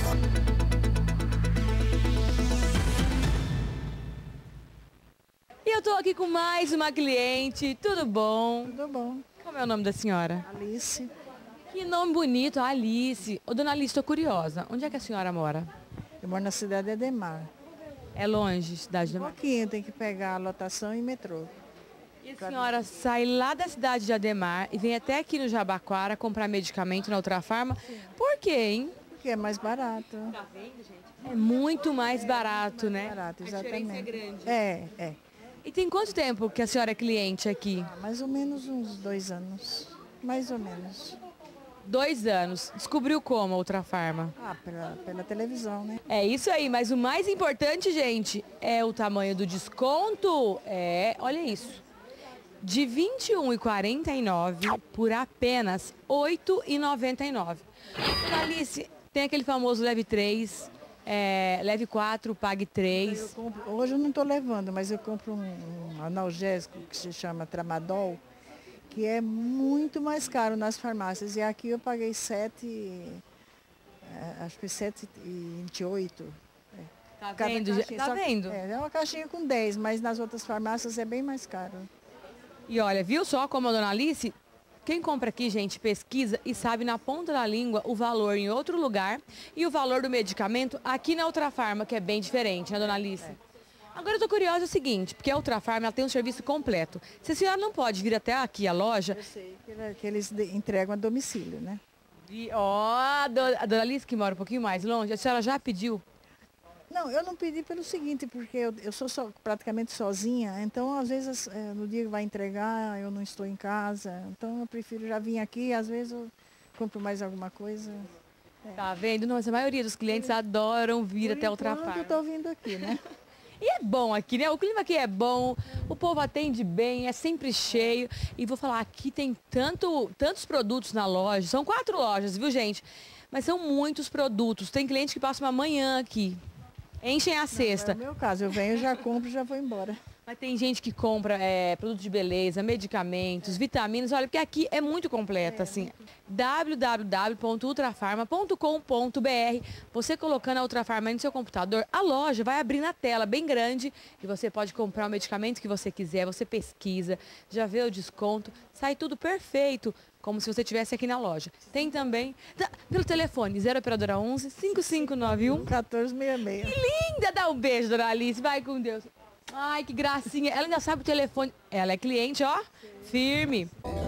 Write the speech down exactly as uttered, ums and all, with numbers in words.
E eu tô aqui com mais uma cliente, tudo bom? Tudo bom. Como é o nome da senhora? Alice. Que nome bonito, Alice. Ô, dona Alice, tô curiosa, onde é que a senhora mora? Eu moro na cidade de Ademar. É longe, cidade de Um Ademar? pouquinho, tem que pegar a lotação e metrô. E a senhora sai lá da cidade de Ademar e vem até aqui no Jabaquara comprar medicamento na Ultrafarma. Por quê, hein? Porque é mais barato. Tá vendo, gente? É muito mais barato, né? Barato, A diferença exatamente. é grande. É, é. E tem quanto tempo que a senhora é cliente aqui? Mais ou menos uns dois anos. Mais ou menos. Dois anos. Descobriu como a Ultrafarma? Ah, pela, pela televisão, né? É isso aí, mas o mais importante, gente, é o tamanho do desconto. É, olha isso. De vinte e um reais e quarenta e nove centavos por apenas oito reais e noventa e nove centavos. Dona Alice, tem aquele famoso leve três, é, leve quatro, pague Eu três. compro- hoje eu não estou levando, mas eu compro um, um analgésico que se chama Tramadol, que é muito mais caro nas farmácias. E aqui eu paguei sete, é, acho que foi sete e vinte e oito. Tá Cada vendo? caixinha, Tá só que- vendo? É, é uma caixinha com dez, mas nas outras farmácias é bem mais caro. E olha, viu só como a dona Alice? Quem compra aqui, gente, pesquisa e sabe na ponta da língua o valor em outro lugar e o valor do medicamento aqui na Ultrafarma, que é bem diferente, né, dona Alice? É. Agora eu tô curiosa é o seguinte, porque a Ultrafarma ela tem um serviço completo. Se a senhora não pode vir até aqui a loja... Eu sei que, ela- que eles de- entregam a domicílio, né? E, ó, a do- a dona Alice que mora um pouquinho mais longe, a senhora já pediu? Não, eu não pedi pelo seguinte, porque eu, eu sou só- praticamente sozinha, então às vezes eh, no dia que vai entregar eu não estou em casa, então eu prefiro já vir aqui, às vezes eu compro mais alguma coisa. Tá vendo? Nossa, a maioria dos clientes adoram vir Por até a enquanto, Ultrafarma. eu estou vindo aqui, né? E é bom aqui, né? O clima aqui é bom, o povo atende bem, é sempre cheio. E vou falar, aqui tem tanto, tantos produtos na loja. São quatro lojas, viu, gente? Mas são muitos produtos. Tem cliente que passa uma manhã aqui. Enchem a cesta. É o meu caso, eu venho, já compro e já vou embora. Mas tem gente que compra é, produtos de beleza, medicamentos, vitaminas. Olha, porque aqui é muito completa, assim. w w w ponto ultrafarma ponto com ponto b r. Você colocando a Ultrafarma no seu computador, a loja vai abrir na tela, bem grande, e você pode comprar o medicamento que você quiser, você pesquisa, já vê o desconto, sai tudo perfeito, como se você estivesse aqui na loja. Tem também, tá, pelo telefone, zero operadora onze, cinco cinco nove um. quatorze sessenta e seis. Linda, dá um beijo, dona Alice, vai com Deus. Ai, que gracinha. Ela ainda sabe o telefone. Ela é cliente, ó, firme.